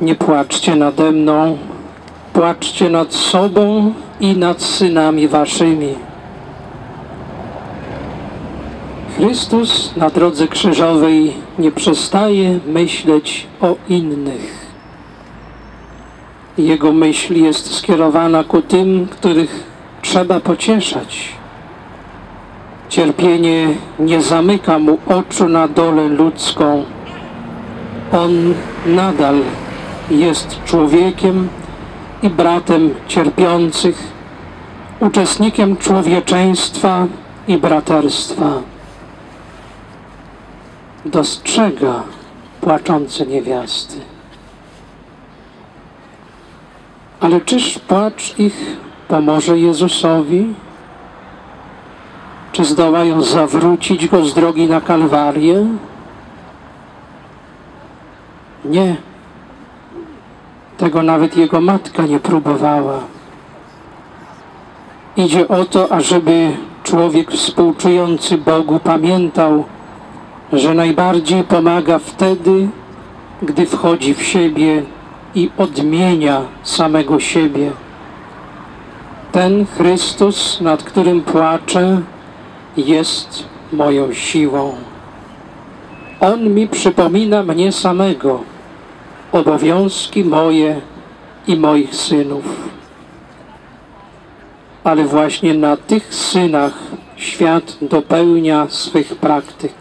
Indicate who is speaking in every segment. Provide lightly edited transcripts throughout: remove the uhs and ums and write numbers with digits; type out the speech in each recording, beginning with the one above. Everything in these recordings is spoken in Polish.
Speaker 1: Nie płaczcie nade mną, płaczcie nad sobą i nad synami waszymi. Chrystus na drodze krzyżowej nie przestaje myśleć o innych. Jego myśl jest skierowana ku tym, których trzeba pocieszać. Cierpienie nie zamyka mu oczu na dolę ludzką. On nadal jest człowiekiem i bratem cierpiących, uczestnikiem człowieczeństwa i braterstwa. Dostrzega płaczące niewiasty. Ale czyż płacz ich pomoże Jezusowi? Czy zdołają zawrócić Go z drogi na Kalwarię? Nie. Tego nawet Jego matka nie próbowała. Idzie o to, ażeby człowiek współczujący Bogu pamiętał, że najbardziej pomaga wtedy, gdy wchodzi w siebie i odmienia samego siebie. Ten Chrystus, nad którym płaczę, jest moją siłą. On mi przypomina mnie samego, obowiązki moje i moich synów. Ale właśnie na tych synach świat dopełnia swych praktyk.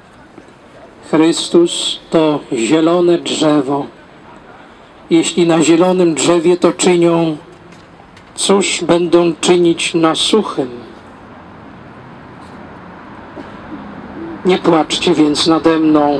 Speaker 1: Chrystus to zielone drzewo. Jeśli na zielonym drzewie to czynią, cóż będą czynić na suchym? Nie płaczcie więc nade mną.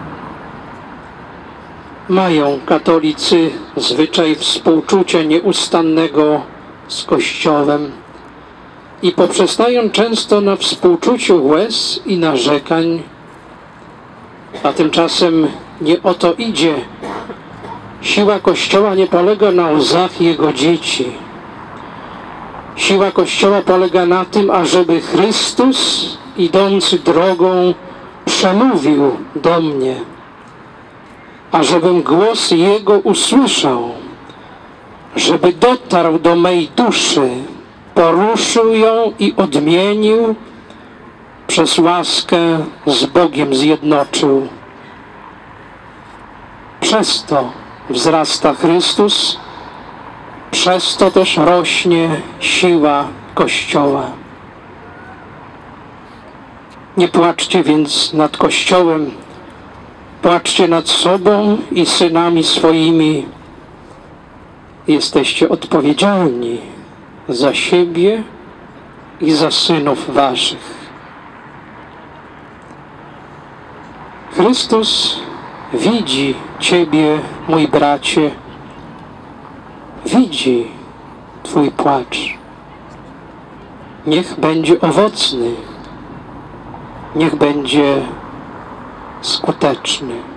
Speaker 1: Mają katolicy zwyczaj współczucia nieustannego z Kościołem i poprzestają często na współczuciu łez i narzekań, a tymczasem nie o to idzie. Siła Kościoła nie polega na łzach Jego dzieci. Siła Kościoła polega na tym, ażeby Chrystus, idący drogą, przemówił do mnie, ażebym głos Jego usłyszał, żeby dotarł do mej duszy, poruszył ją i odmienił, przez łaskę z Bogiem zjednoczył. Przez to wzrasta Chrystus, przez to też rośnie siła Kościoła. Nie płaczcie więc nad Kościołem, płaczcie nad sobą i synami swoimi. Jesteście odpowiedzialni za siebie i za synów waszych. Chrystus widzi ciebie, mój bracie, widzi twój płacz. Niech będzie owocny, niech będzie skuteczny.